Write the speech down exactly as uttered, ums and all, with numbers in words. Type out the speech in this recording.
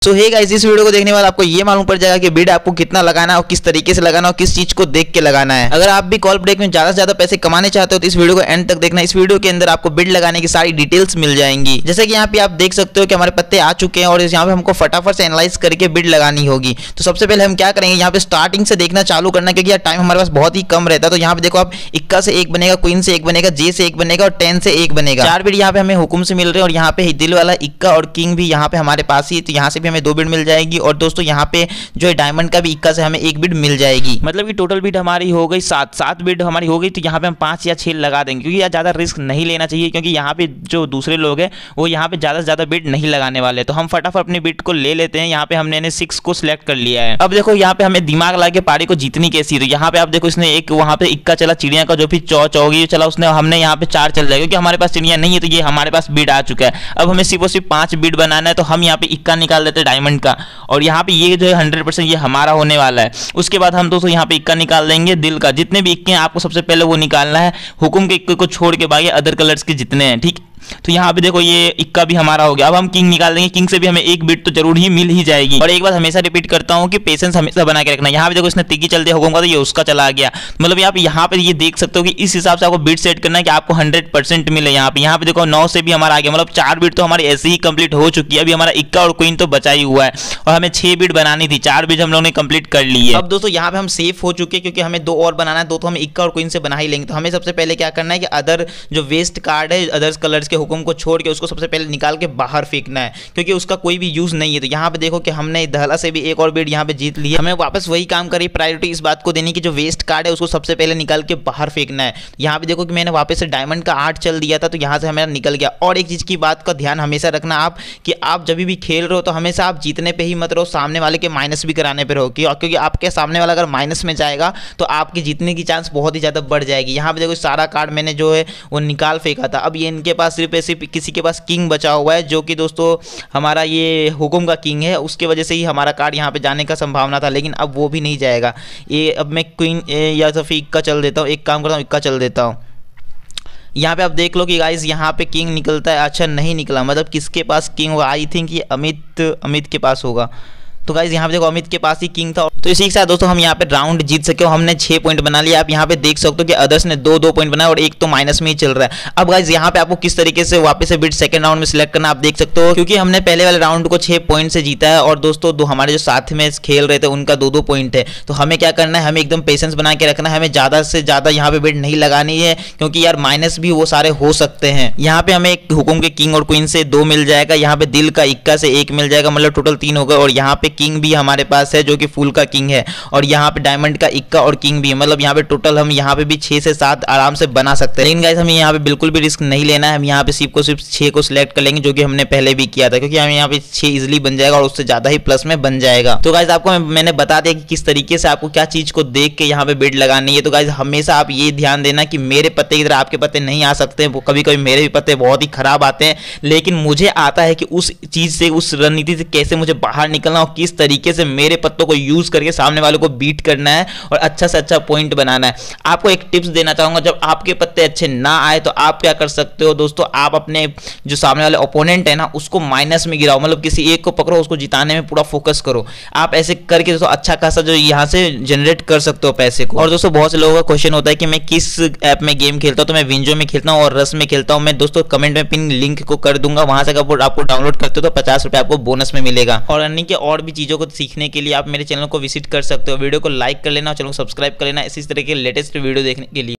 सो hey guys, इस video को देखने बाद आपको ये मालूम पड़ जाएगा कि बिड आपको कितना लगाना है और किस तरीके से लगाना है और किस चीज को देख के लगाना है। अगर आप भी कॉल ब्रेक में ज्यादा से ज्यादा पैसे कमाने चाहते हो तो इस वीडियो को एंड तक देखना। इस वीडियो के अंदर आपको बिड लगाने की सारी डिटेल्स मिल जाएंगी। जैसे कि यहाँ पे आप देख सकते हो कि हमारे पत्ते आ चुके हैं और यहाँ पे हमको फटाफट से एनालाइज करके बिड लगानी होगी। तो सबसे पहले हम क्या करेंगे, यहाँ पे स्टार्टिंग से देखना चालू करना, क्योंकि यार टाइम हमारे पास बहुत ही कम रहता है। तो यहाँ पे देखो आप इक्का से एक बनेगा, क्वीन से एक बनेगा, जे से एक बनेगा और टेन से एक बनेगा। चार बिड यहाँ पे हमें हुकुम से मिल रहे हैं और यहाँ पे दिल वाला इक्का और किंग भी यहाँ पे हमारे पास ही, तो यहाँ से भी हमें दो बिड मिल जाएगी। और दोस्तों यहाँ पे जो है डायमंड का भी इक्का से हमें एक बिड मिल जाएगी। मतलब कि टोटल बिड हमारी हो गई सात सात बिड हमारी हो गई। तो यहाँ पे हम पांच या छह लगा देंगे, क्योंकि यार ज्यादा रिस्क नहीं लेना चाहिए, क्योंकि यहाँ पे जो दूसरे लोग हैं वो यहाँ पे ज्यादा से ज्यादा बिड नहीं लगाने वाले। तो हम फटाफट अपनी बिड को ले लेते हैं। यहाँ पे हमने सिक्स को सिलेक्ट कर लिया है। अब देखो यहाँ पे हमें दिमाग लगा के पारी को जीतनी कैसी। तो यहाँ पे आप देखो इसने एक वहाँ पे इक्का चला चिड़िया का, जो भी चौ चौगी चला उसने, हमने यहाँ पे चार चल जाएगा, क्योंकि हमारे पास चिड़िया नहीं है। तो ये हमारे पास बिड आ चुका है। अब हमें सिर्फ और सिर्फ पांच बिड बनाना है। तो हम यहाँ पे इक्का निकाल देते हैं डायमंड का, और यहाँ पे ये जो है हंड्रेड परसेंट ये हमारा होने वाला है। उसके बाद हम दोस्तों यहाँ पे इक्का निकाल देंगे दिल का। जितने भी इक्के हैं आपको सबसे पहले वो निकालना है। हुकुम के इक्के को छोड़ के बाकी अदर कलर्स के जितने हैं, ठीक। तो यहाँ पे देखो ये इक्का भी हमारा हो गया। अब हम किंग निकाल देंगे। किंग से भी हमें एक बिट तो जरूर ही मिल ही जाएगी। और एक बात हमेशा रिपीट करता हूँ कि पेशेंस हमेशा बना के रखना। यहाँ पे देखो इसने तिग्गी चल दिया हुकुम का, तो ये उसका चला गया। मतलब यहाँ पे यहाँ पे ये देख सकते हो कि इस हिसाब से आपको बिट सेट करना है कि आपको हंड्रेड परसेंट मिले। यहाँ पे यहाँ पे देखो नौ से भी हमारा आ गया। मतलब चार बिट तो हमारी ऐसे ही कंप्लीट हो चुकी है। अभी हमारा इक्का और क्वीन तो बचा ही हुआ है, और हमें छह बिट बनानी थी। चार बिट हम लोगों ने कंप्लीट कर ली है। अब दोस्तों यहाँ पे हम सेफ हो चुके हैं, क्योंकि हमें दो और बनाना है। दो तो हम इक्का और क्वीन से बना ही लेंगे। तो हमें सबसे पहले क्या करना है कि अदर जो वेस्ट कार्ड है अदर्स कलर्स के हुकुम को छोड़ के उसको सबसे पहले निकाल के बाहर फेंकना है, क्योंकि उसका कोई भी यूज नहीं है। तो यहाँ पे देखो कि हमने दहला से भी एक और बिड यहाँ पे जीत लिया। हमें वापस वही काम करी, प्रायोरिटी इस बात को देनी कि जो वेस्ट कार्ड है उसको सबसे पहले निकाल के बाहर फेंकना है। यहाँ पे देखो कि मैंने वापस से डायमंड का आठ चल दिया था, तो यहाँ से हमें निकल गया। और एक चीज की बात का ध्यान हमेशा रखना आप, कि आप जब भी खेल रहे हो तो हमेशा आप जीतने पे ही मत रहो, सामने वाले के माइनस भी कराने पे रहो, क्योंकि आपके सामने वाला अगर माइनस में जाएगा तो आपकी जीतने की चांस बहुत ही ज्यादा बढ़ जाएगी। यहाँ पे देखो सारा कार्ड मैंने जो है वो निकाल फेंका था। अब ये इनके पास सिर्फ सिर्फ किसी के पास किंग बचा हुआ है, जो कि दोस्तों हमारा ये हुकुम का किंग है। उसके वजह से ही हमारा कार्ड यहाँ पे जाने का संभावना था, लेकिन अब वो भी नहीं जाएगा। ये अब मैं क्वीन या तो फिर इक्का चल देता हूँ। एक काम करता हूँ, इक्का चल देता हूँ। यहाँ पे आप देख लो कि गाइस यहाँ पे किंग निकलता है। अच्छा नहीं निकला, मतलब किसके पास किंग होगा? आई थिंक ये अमित अमित के पास होगा। तो गाइस यहाँ पे देखो अमित के पास ही किंग था। तो इसी के साथ दोस्तों हम यहाँ पे राउंड जीत सके हो। हमने छह पॉइंट बना लिया। आप यहाँ पे देख सकते हो कि अदर्स ने दो दो पॉइंट बनाया और एक तो माइनस में ही चल रहा है। अब गाइस यहाँ पे आपको किस तरीके से वापस से बिड सेकंड राउंड में सिलेक्ट करना आप देख सकते हो, क्योंकि हमने पहले वाले राउंड को छह पॉइंट से जीता है और दोस्तों दो हमारे जो साथ में खेल रहे थे उनका दो दो पॉइंट है। तो हमें क्या करना है, हमें एकदम पेशेंस बना के रखना है। हमें ज्यादा से ज्यादा यहाँ पे बिड नहीं लगानी है, क्योंकि यार माइनस भी वो सारे हो सकते हैं। यहाँ पे हमें एक हुकुम के किंग और क्वीन से दो मिल जाएगा। यहाँ पे दिल का इक्का से एक मिल जाएगा, मतलब टोटल तीन हो गए। और यहाँ पे किंग भी हमारे पास है, जो कि फुल का किंग है। और यहाँ पे डायमंड का इक्का और किंग भी है। मतलब यहाँ पे टोटल हम यहाँ पे भी छह से सात आराम से बना सकते हैं। लेकिन गाइस हमें यहाँ पे बिल्कुल भी रिस्क नहीं लेना है। हम यहाँ पे सिर्फ को सिर्फ छह को सिलेक्ट कर लेंगे, जो कि हमने पहले भी किया था, क्योंकि हमें यहाँ पे छह इजिली बन जाएगा और उससे ज्यादा ही प्लस में बन जाएगा। तो गाइस आपको मैंने बता दिया कि किस तरीके से आपको क्या चीज को देख के यहाँ पे बिड लगानी है। तो गाइस हमेशा आप ये ध्यान देना कि मेरे पत्ते की तरह आपके पत्ते नहीं आ सकते। वो कभी कभी मेरे भी पत्ते बहुत ही खराब आते हैं, लेकिन मुझे आता है कि उस चीज से, उस रणनीति से कैसे मुझे बाहर निकलना और किस तरीके से मेरे पत्तों को यूज करके सामने वालों को बीट करना है और अच्छा से अच्छा पॉइंट बनाना है। आपको एक टिप्स देना चाहूंगा, जब आपके पत्ते अच्छे ना आए तो आप क्या कर सकते हो दोस्तों, आप अपने जो सामने वाले ओपोनेंट है ना उसको माइनस में गिराओ। मतलब किसी एक को पकड़ो, उसको जिताने में पूरा फोकस करो। आप ऐसे करके दोस्तों अच्छा खासा जो यहाँ से जनरेट कर सकते हो पैसे को। और दोस्तों बहुत से लोगों का क्वेश्चन होता है कि मैं किस ऐप में गेम खेलता हूँ, तो मैं विंजो में खेलता हूँ और रस में खेलता हूँ। मैं दोस्तों कमेंट में पिन लिंक को कर दूंगा, वहां से अगर आपको डाउनलोड करते हो तो पचास रुपए आपको बोनस में मिलेगा। और अन्य के और भी चीजों को सीखने के लिए आप मेरे चैनल को विजिट कर सकते हो। वीडियो को लाइक कर लेना और चैनल को सब्सक्राइब कर लेना इसी तरह के लेटेस्ट वीडियो देखने के लिए।